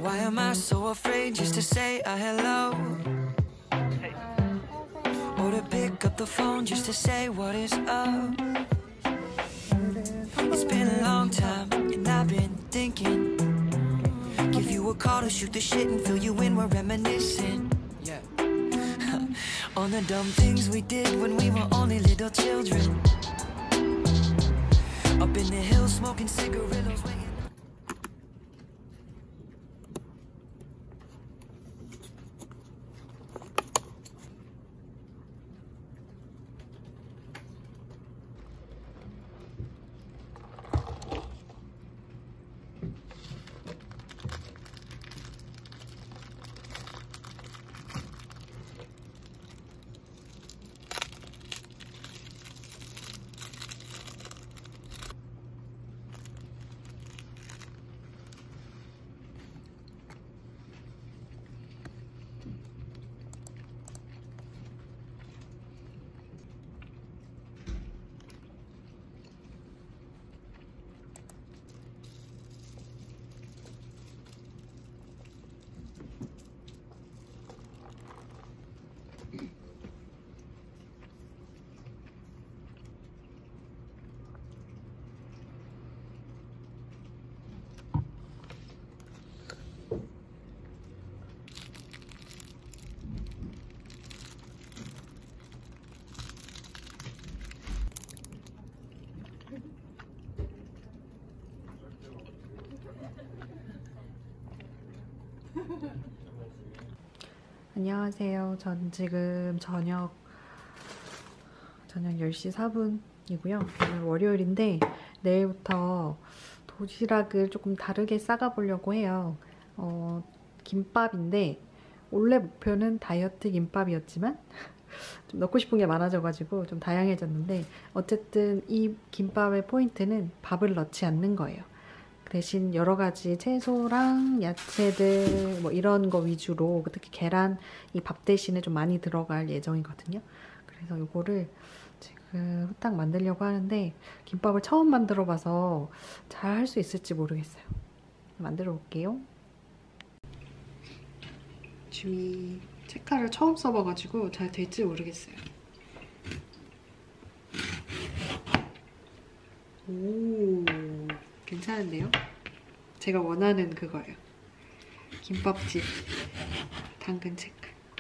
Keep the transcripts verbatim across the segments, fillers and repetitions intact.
Why am I so afraid just to say a hello? Or to pick up the phone just to say what is up? It's been a long time and I've been thinking. Give you a call to shoot the shit and fill you in, we're reminiscing. Yeah. On the dumb things we did when we were only little children. Up in the hills smoking cigarillos, waiting. 안녕하세요. 전 지금 저녁 저녁 열 시 사 분이고요. 오늘 월요일인데 내일부터 도시락을 조금 다르게 싸가 보려고 해요. 어, 김밥인데 원래 목표는 다이어트 김밥이었지만 좀 넣고 싶은 게 많아져가지고 좀 다양해졌는데 어쨌든 이 김밥의 포인트는 밥을 넣지 않는 거예요. 대신 여러 가지 채소랑 야채들 뭐 이런 거 위주로 특히 계란 이 밥 대신에 좀 많이 들어갈 예정이거든요. 그래서 이거를 지금 후딱 만들려고 하는데 김밥을 처음 만들어 봐서 잘 할 수 있을지 모르겠어요. 만들어 볼게요. 지금 이 채칼을 처음 써봐가지고 잘 될지 모르겠어요. 오, 괜찮은데요? 제가 원하는 그거예요. 김밥집 당근 채칼.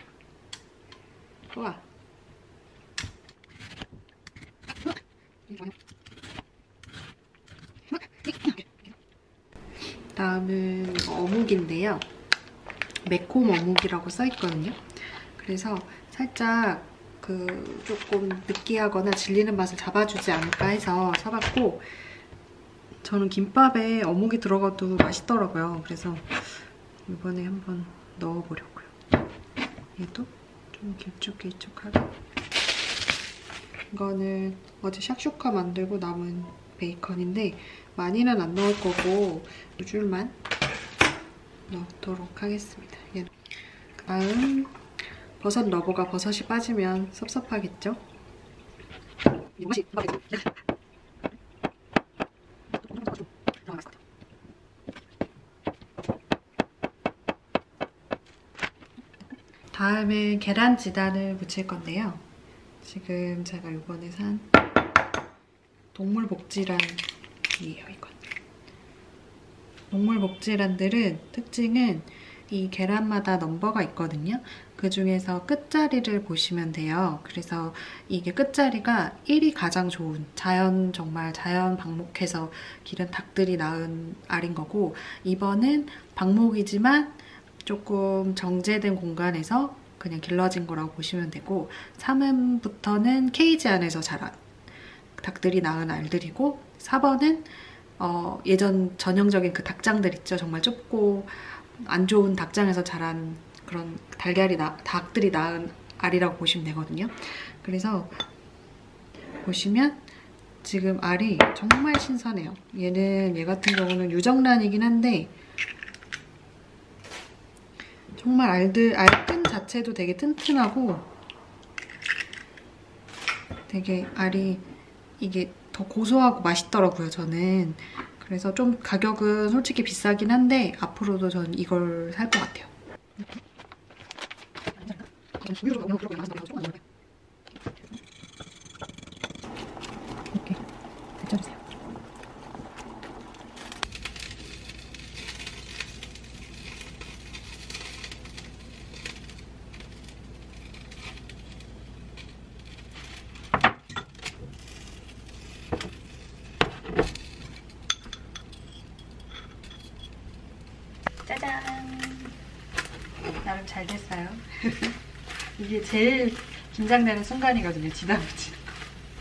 우와. 다음은 어묵인데요. 매콤 어묵이라고 써있거든요. 그래서 살짝 그 조금 느끼하거나 질리는 맛을 잡아주지 않을까 해서 사봤고, 저는 김밥에 어묵이 들어가도 맛있더라고요. 그래서 이번에 한번 넣어보려고요. 얘도 좀 길쭉길쭉하게. 이거는 어제 샥슈카 만들고 남은 베이컨인데 많이는 안 넣을 거고 두 줄만 넣도록 하겠습니다. 얘는. 다음 버섯 러버가 버섯이 빠지면 섭섭하겠죠? 다음에 계란 지단을 무칠 건데요. 지금 제가 이번에 산 동물복지란이에요, 이건. 동물복지란들은 특징은 이 계란마다 넘버가 있거든요. 그 중에서 끝자리를 보시면 돼요. 그래서 이게 끝자리가 일이 가장 좋은, 자연 정말 자연 방목해서 기른 닭들이 낳은 알인 거고, 이 번은 방목이지만 조금 정제된 공간에서 그냥 길러진 거라고 보시면 되고, 삼 번부터는 케이지 안에서 자란 닭들이 낳은 알들이고, 사 번은 어, 예전 전형적인 그 닭장들 있죠. 정말 좁고 안 좋은 닭장에서 자란 그런 달걀이 나, 닭들이 낳은 알이라고 보시면 되거든요. 그래서 보시면 지금 알이 정말 신선해요. 얘는 얘 같은 경우는 유정란이긴 한데 정말 알들, 알끈 자체도 되게 튼튼하고 되게 알이 이게 더 고소하고 맛있더라고요, 저는. 그래서 좀 가격은 솔직히 비싸긴 한데 앞으로도 전 이걸 살 것 같아요. 이렇게 데쳐주세요. 짜잔! 나름 잘 됐어요. 이게 제일 긴장되는 순간이거든요, 지다 붙이는 거.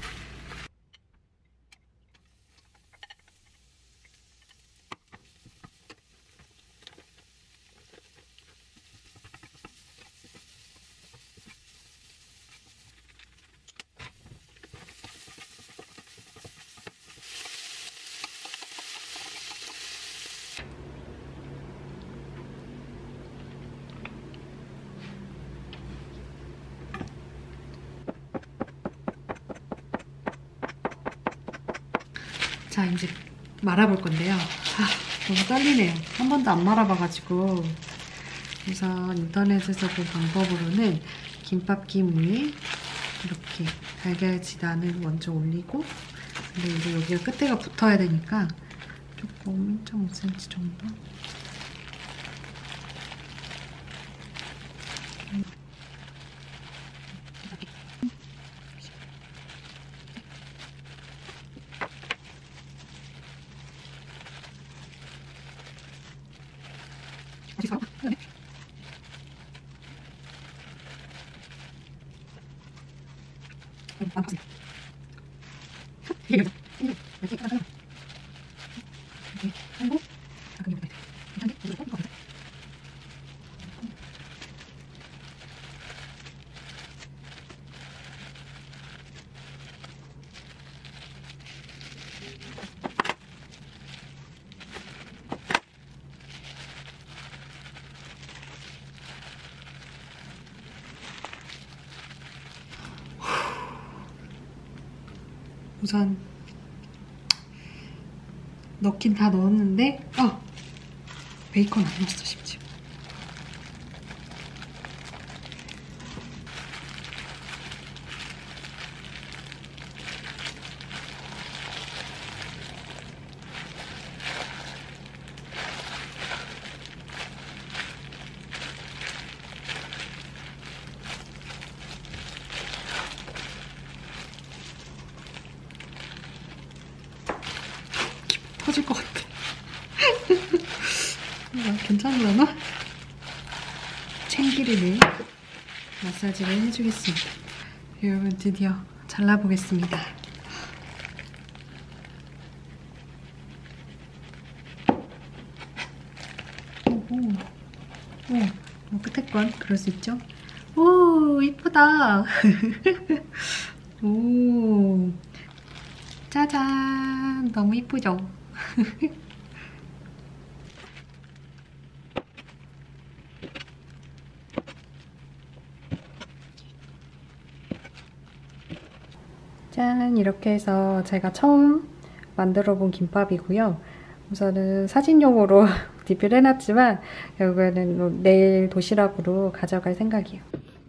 자, 이제 말아볼 건데요. 아, 너무 떨리네요. 한 번도 안 말아봐가지고. 우선 인터넷에서 본 방법으로는 김밥김 위에 이렇게 달걀 지단을 먼저 올리고, 근데 이제 여기가 끝에가 붙어야 되니까 조금 일 점 오 센티미터 정도. 우선 넣긴 다 넣었는데 아! 베이컨 안 넣었어 심지어. 터질 것 같아. 괜찮으려나? 참기름을 마사지를 해주겠습니다. 여러분 드디어 잘라보겠습니다. 오호. 오, 뭐 끝에 건 그럴 수 있죠? 오, 이쁘다. 오, 짜잔, 너무 이쁘죠? 짠! 이렇게 해서 제가 처음 만들어 본 김밥이고요. 우선은 사진용으로 디피를 해놨지만 결국에는 내일 도시락으로 가져갈 생각이에요.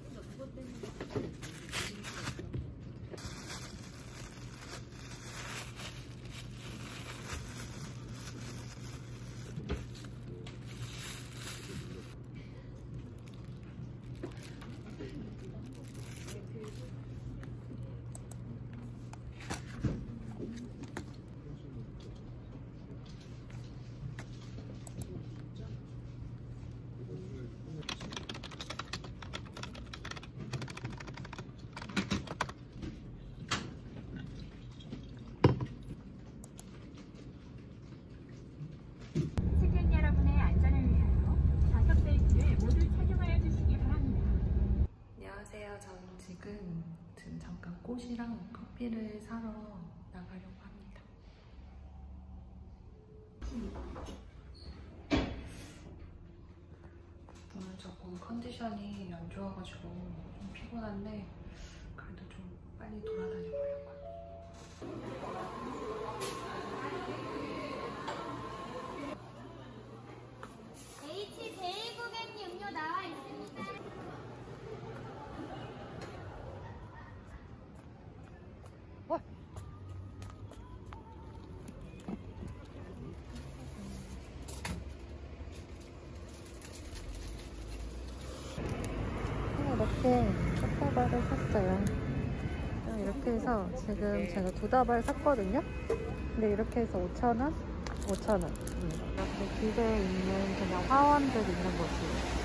지금 잠깐 꽃이랑 커피를 사러 나가려고 합니다. 오늘 조금 컨디션이 안 좋아가지고 좀 피곤한데 그래도 좀 빨리 돌아다녀 보려고요. 지금 제가 두 다발 샀거든요. 근데 이렇게 해서 오천 원? 오천 원. 이렇게 길에 있는 그냥 화원들 있는 곳이에요.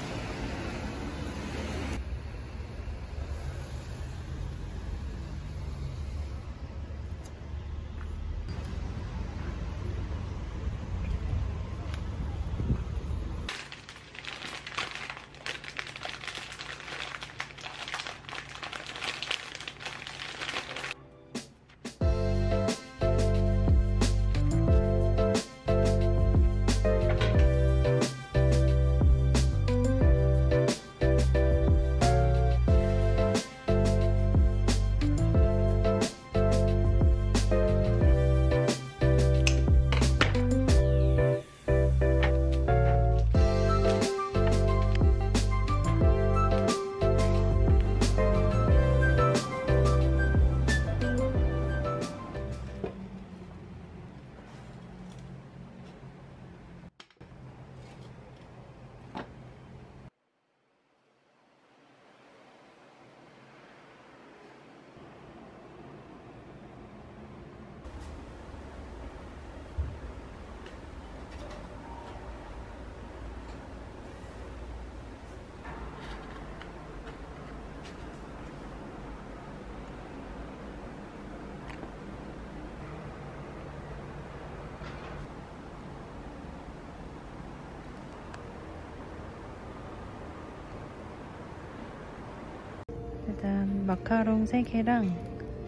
일단 마카롱 세 개랑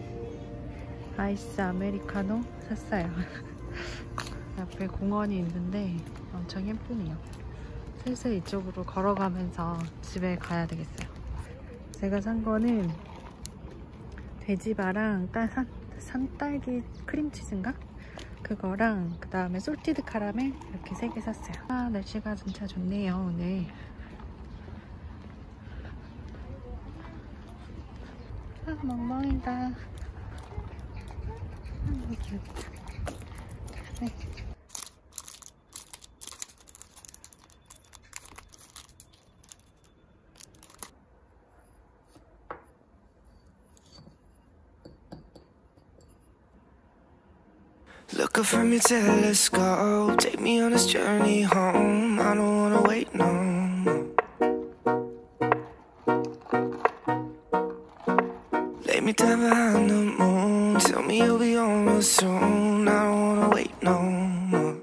아이스 아메리카노 샀어요. 옆에 공원이 있는데 엄청 예쁘네요. 슬슬 이쪽으로 걸어가면서 집에 가야 되겠어요. 제가 산 거는 돼지바랑 따, 산, 산딸기 크림치즈인가? 그거랑 그 다음에 솔티드 카라멜 이렇게 세 개 샀어요. 아, 날씨가 진짜 좋네요 오늘. 아, 멍멍이다. 네. Look up from your telescope, take me on this journey home. I don't wanna wait no more. Lay me down behind the moon, tell me you'll be on real soon. I don't wanna wait no more.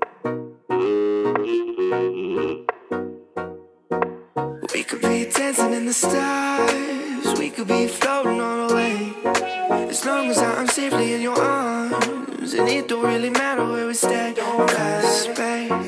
We could be dancing in the stars, we could be floating on the way. As long as I'm safely in your arms, and it don't really matter where we stay. Cause space